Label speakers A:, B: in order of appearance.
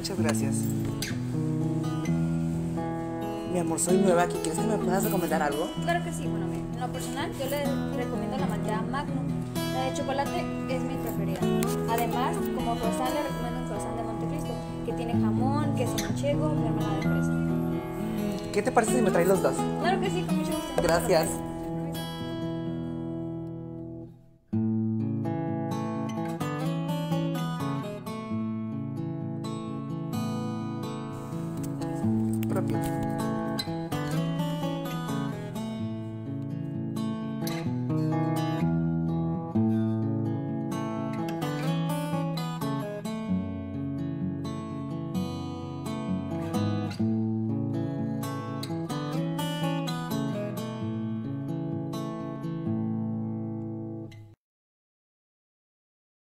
A: Muchas gracias. Mi amor, soy nueva aquí. ¿Quieres que me puedas recomendar algo?
B: Claro que sí, bueno, mira, en lo personal yo le recomiendo la malteada Magnum. La de chocolate es mi preferida. Además, como croissant le recomiendo un croissant de Montecristo, que tiene jamón, queso manchego, mermelada de fresa.
A: ¿Qué te parece si me traes los dos?
B: Claro que sí, con mucho gusto.
A: Gracias. Propio.